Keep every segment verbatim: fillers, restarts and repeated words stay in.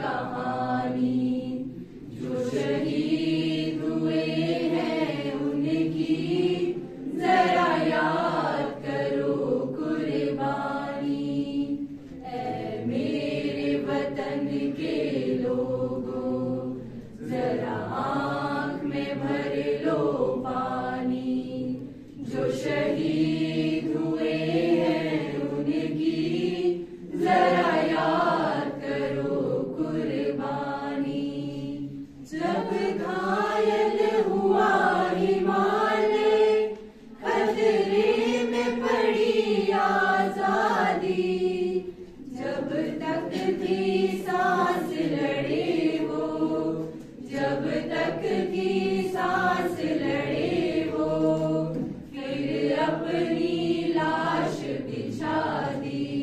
कहानी। जो शहीद हुए हैं उनकी जरा याद करो कुर्बानी। ऐ मेरे वतन के लोगों जरा आँख में भर लो पानी। जो शहीद हुए हैं उनकी जरा याद करो कुर्बानी। जब घायल हुआ हिमालय खतरे में पड़ी आजादी। जब तक थी सांस लड़े वो, जब तक थी सांस लड़े वो, फिर अपनी लाश बिछा दी।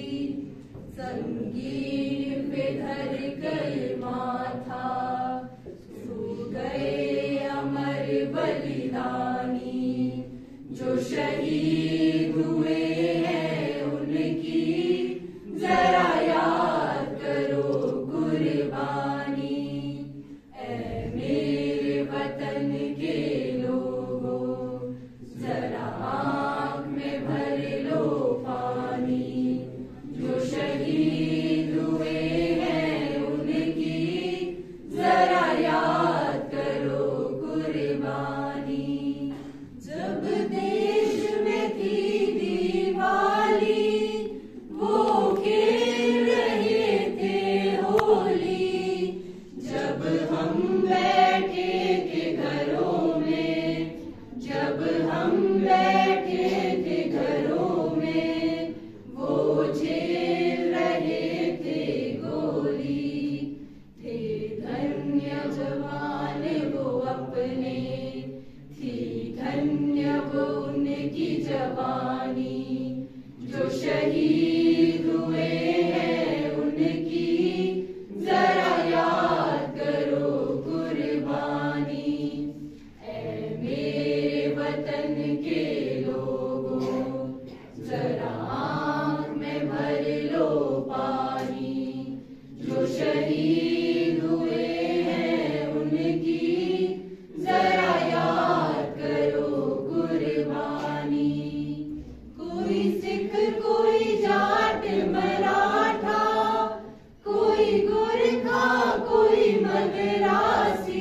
संगीन पे धर कर माथा सो गए अमर बलिदानी। जो शहीद हुए हैं उनकी जरा याद करो कुर्बानी। ऐ मेरे वतन के लोगों जरा आँख में भर लो पानी। जो शहीद हुए हैं उनकी जरा याद करो कुर्बानी। जब देश में थी दिवाली वो खेल रहे थे होली। जब हम बैठे थे घरों में, जब हम बैठे थे घरों में, वो झेल रहे थे गोली। थे धन्य जवान वो अपने, थी धन्य वो उनकी जवानी। जो शहीद हुए हैं उनकी जरा याद करो कुर्बानी। ऐ मेरे वतन के लोगों जरा आँख में भर लो पानी। जो शहीद हुए हैं उनकी जरा याद करो कुर्बानी। कोई सिख कोई जाट मराठा, कोई गोरखा कोई मद्रासी,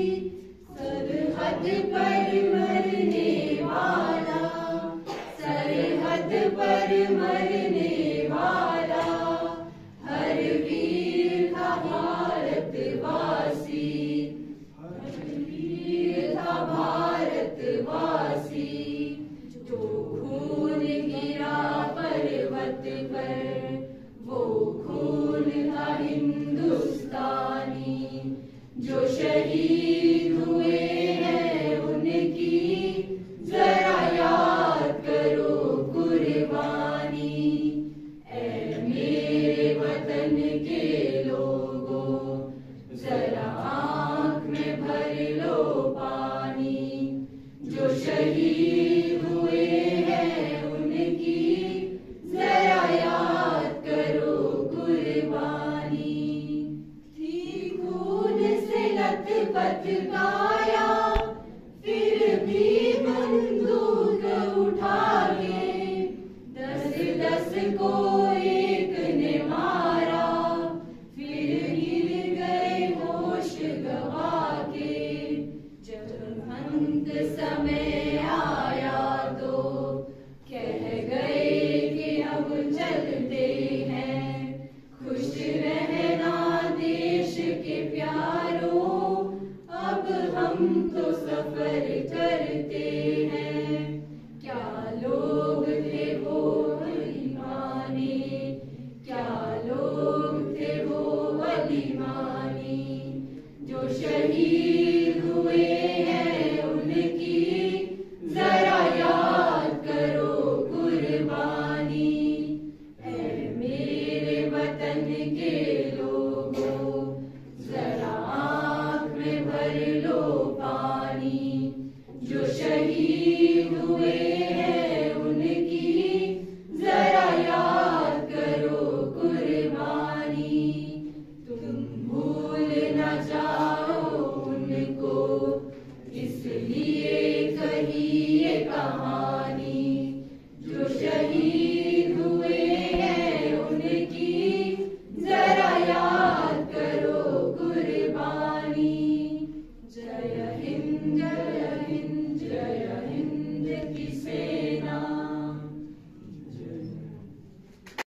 सरहद पर मरने वाला, सरहद पर मरने वाला, हर वीर था भारतवासी, हर वीर था भारतवासी। जो खून गिरा पर्वत पर वो खून था हिंदुस्तानी। जो शहीद हुए हैं उनकी जरा याद करो कुर्बानी। ऐ मेरे वतन के लोगों जरा आँख में भर लो पानी। जो शहीद हुए हैं उनकी जरा याद करो कुर्बानी। थी खून से लथपथ काया फिर भी बंदूक उठा के, दस दस को एक ने मारा फिर गिर गए होश गवा के। जब अंत समय आया तो कह गए कि हम चलते हैं। खुश रहना देश के प्यारों, अब हम तो सफर करते हैं। क्या लोग थे वो वलीमानी, क्या लोग थे वो वलीमानी। जो शहीद हुए हैं उनकी जरा याद करो कुर्बानी। ऐ मेरे वतन के लोगों